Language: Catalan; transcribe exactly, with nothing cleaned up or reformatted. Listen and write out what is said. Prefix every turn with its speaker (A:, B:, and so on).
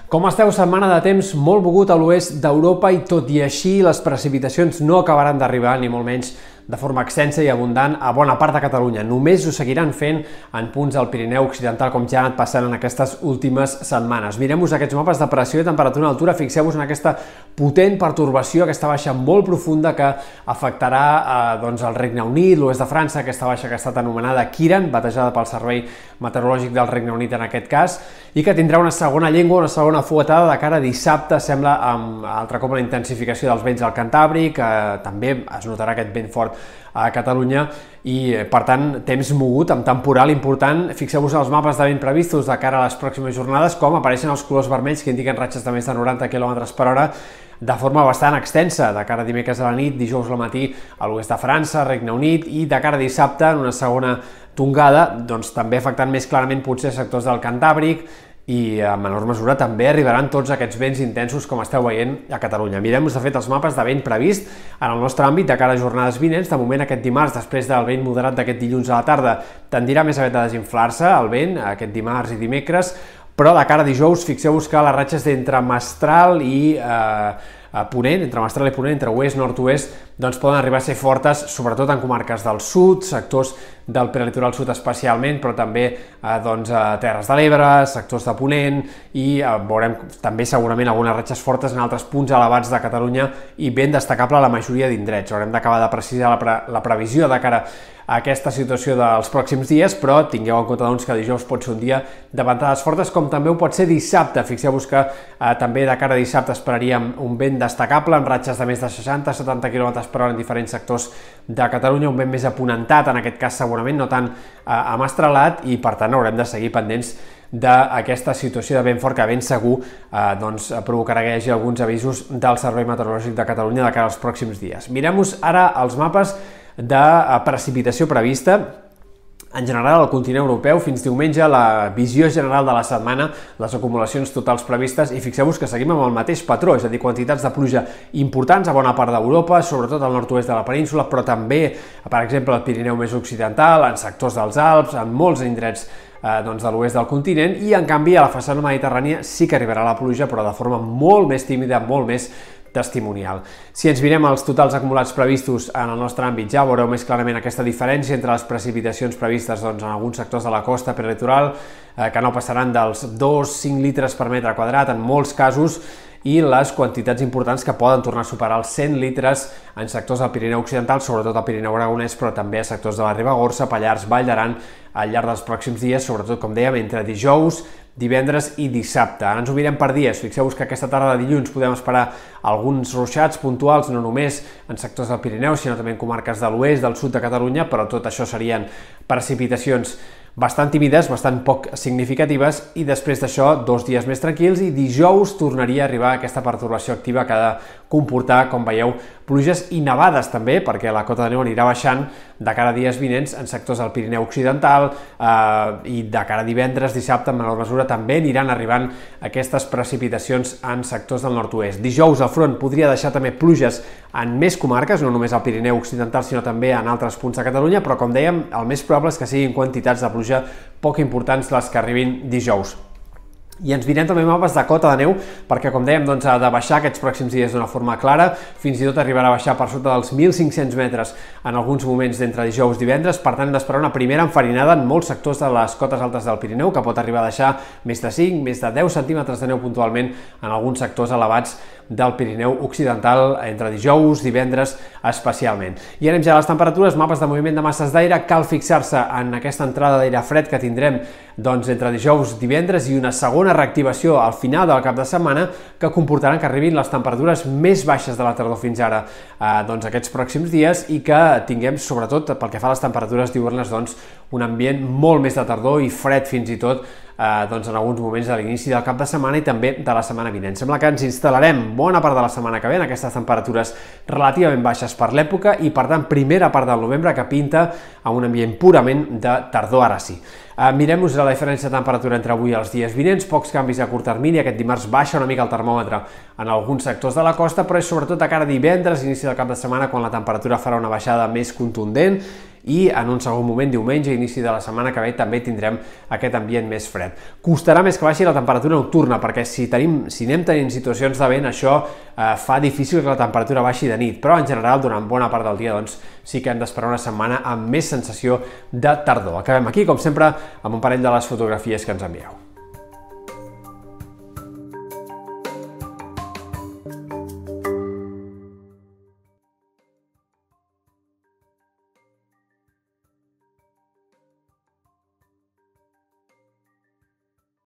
A: Com esteu? Setmana de temps molt mogut a l'oest d'Europa i tot i així les precipitacions no acabaran d'arribar, ni molt menys de forma extensa i abundant a bona part de Catalunya. Només ho seguiran fent en punts del Pirineu Occidental, com ja ha anat passant en aquestes últimes setmanes. Mirem-vos aquests mapes de pressió i temperatura d'altura, fixeu-vos en aquesta potent pertorbació, aquesta baixa molt profunda que afectarà eh, doncs el Regne Unit, l'oest de França, aquesta baixa que ha estat anomenada Kiran, batejada pel Servei Meteorològic del Regne Unit en aquest cas, i que tindrà una segona llengua, una segona fuetada de cara a dissabte, sembla, amb altre cop la intensificació dels vents al Cantàbric, eh, també es notarà aquest vent fort a Catalunya i, per tant, temps mogut amb temporal important. Fixeu-vos els mapes de vent previstos de cara a les pròximes jornades, com apareixen els colors vermells que indiquen ratxes de més de noranta quilòmetres per hora de forma bastant extensa, de cara a dimecres a la nit, dijous al matí a l'oest de França, Regne Unit, i de cara a dissabte, en una segona tongada, doncs també afectant més clarament potser sectors del Cantàbric, i en menor mesura també arribaran tots aquests vents intensos com esteu veient a Catalunya. Mirem-nos de fet els mapes de vent previst en el nostre àmbit de cara a jornades vinents. De moment aquest dimarts, després del vent moderat d'aquest dilluns a la tarda, tendirà més aviat a desinflar-se el vent aquest dimarts i dimecres, però de cara a dijous fixeu-vos que les ratxes d'entre mestral i eh, ponent, entre mestral i ponent, entre oest, nord-oest, doncs poden arribar a ser fortes, sobretot en comarques del sud, sectors del prelitoral sud especialment, però també eh, doncs, a Terres de l'Ebre, sectors de ponent, i eh, veurem també segurament algunes ratxes fortes en altres punts elevats de Catalunya i ben destacable a la majoria d'indrets. Haurem d'acabar de precisar la, pre la previsió de cara a aquesta situació dels pròxims dies, però tingueu en compte doncs, que dijous pot ser un dia de ventades fortes, com també ho pot ser dissabte. Fixeu-vos que eh, també de cara a dissabte esperaríem un vent destacable amb ratxes de més de seixanta a setanta quilòmetres per hora en diferents sectors de Catalunya, un vent més aponentat, en aquest cas segurament no tant eh, amastralat, i per tant haurem de seguir pendents d'aquesta situació de vent fort que ben segur eh, doncs, provocarà que hi hagi alguns avisos del Servei Meteorològic de Catalunya de cara als pròxims dies. Mirem-nos ara els mapes de precipitació prevista en general al continent europeu. Fins diumenge la visió general de la setmana, les acumulacions totals previstes, i fixeu-vos que seguim amb el mateix patró, és a dir, quantitats de pluja importants a bona part d'Europa, sobretot al nord-oest de la península, però també, per exemple, al Pirineu més occidental, en sectors dels Alps, en molts indrets eh, doncs de l'oest del continent, i en canvi a la façana mediterrània sí que arribarà la pluja, però de forma molt més tímida, molt més testimonial. Si ens mirem els totals acumulats previstos en el nostre àmbit, ja veureu més clarament aquesta diferència entre les precipitacions previstes doncs, en alguns sectors de la costa prelitoral, eh, que no passaran dels dos a cinc litres per metre quadrat en molts casos, i les quantitats importants que poden tornar a superar els cent litres en sectors del Pirineu Occidental, sobretot al Pirineu Aragonès, però també a sectors de la Ribagorça, Pallars, Vall d'Aran, al llarg dels pròxims dies, sobretot, com dèiem, entre dijous, divendres i dissabte. Ara ens ho mirem per dies. Fixeu-vos que aquesta tarda de dilluns podem esperar alguns ruixats puntuals, no només en sectors del Pirineu, sinó també en comarques de l'oest, del sud de Catalunya, però tot això serien precipitacions bastant tímides, bastant poc significatives, i després d'això dos dies més tranquils, i dijous tornaria a arribar aquesta pertorbació activa que ha de comportar, com veieu, pluges i nevades també, perquè la cota de neu anirà baixant de cara a dies vinents en sectors del Pirineu Occidental, eh, i de cara a divendres, dissabte, en menor mesura, també aniran arribant aquestes precipitacions en sectors del nord-oest. Dijous el front podria deixar també pluges en més comarques, no només al Pirineu Occidental, sinó també en altres punts de Catalunya, però com dèiem, el més probable és que siguin quantitats de pluja poc importants les que arribin dijous. I ens mirem també mapes de cota de neu, perquè, com dèiem, doncs, ha de baixar aquests pròxims dies d'una forma clara, fins i tot arribarà a baixar per sota dels mil cinc-cents metres en alguns moments d'entre dijous i divendres. Per tant, hem d'esperar una primera enfarinada en molts sectors de les cotes altes del Pirineu, que pot arribar a deixar més de cinc, més de deu centímetres de neu puntualment en alguns sectors elevats del Pirineu Occidental entre dijous, divendres especialment. I anem ja a les temperatures, mapes de moviment de masses d'aire. Cal fixar-se en aquesta entrada d'aire fred que tindrem doncs, entre dijous i divendres, i una segona reactivació al final del cap de setmana que comportaran que arribin les temperatures més baixes de la tardor fins ara eh, doncs, aquests pròxims dies, i que tinguem, sobretot pel que fa a les temperatures diürnes, doncs, un ambient molt més de tardor i fred fins i tot eh, doncs, en alguns moments de l'inici del cap de setmana i també de la setmana vinent. Sembla que ens instal·larem bona part de la setmana que ve en aquestes temperatures relativament baixes per l'època, i per tant primera part del novembre que pinta a un ambient purament de tardor, ara sí. Uh, Mirem-nos la diferència de temperatura entre avui i els dies vinents, pocs canvis a curt termini. Aquest dimarts baixa una mica el termòmetre en alguns sectors de la costa, però és sobretot a cara a divendres, inici del cap de setmana, quan la temperatura farà una baixada més contundent i en un segon moment, diumenge, inici de la setmana que ve, també tindrem aquest ambient més fred. Costarà més que baixi la temperatura nocturna, perquè si, tenim, si anem tenint situacions de vent, això eh, fa difícil que la temperatura baixi de nit, però en general, durant bona part del dia, doncs, sí que hem d'esperar una setmana amb més sensació de tardor. Acabem aquí, com sempre, amb un parell de les fotografies que ens envieu.